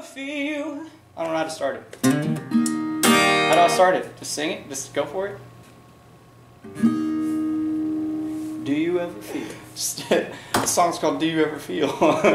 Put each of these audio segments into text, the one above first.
feel? I don't know how to start it. How do I start it? Just sing it? Just go for it? Do you ever feel? The song's called Do You Ever Feel?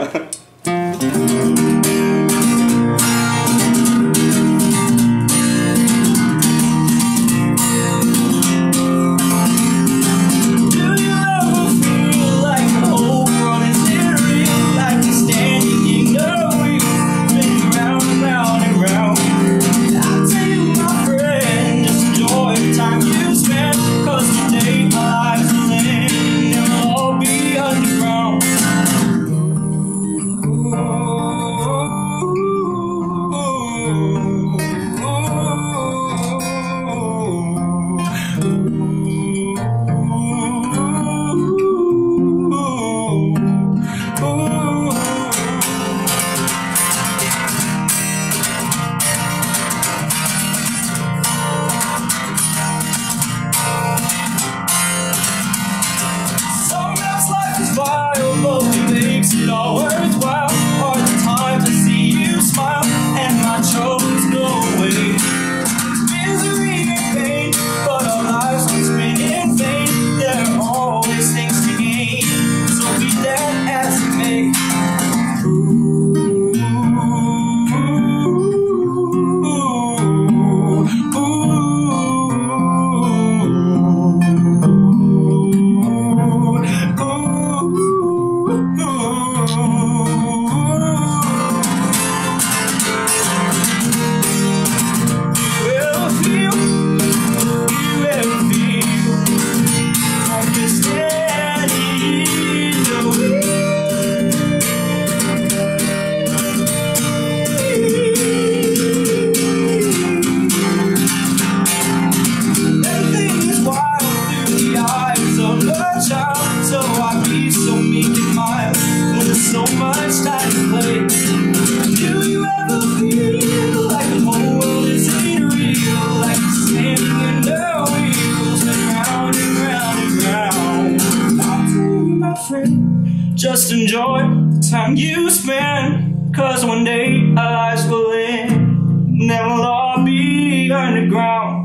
It all worthwhile. Are the times I see you smile and my troubles go away. Misery and pain, but our lives don't spend in vain. There are always things to gain, so be that as it may. So I be so meek and mild when there's so much time to play. Do you ever feel like the whole world isn't real? Like you're standing in the wheels and round and round and round. I'll tell you, my friend, just enjoy the time you spend, 'cause one day our lives will end and then we'll all be underground.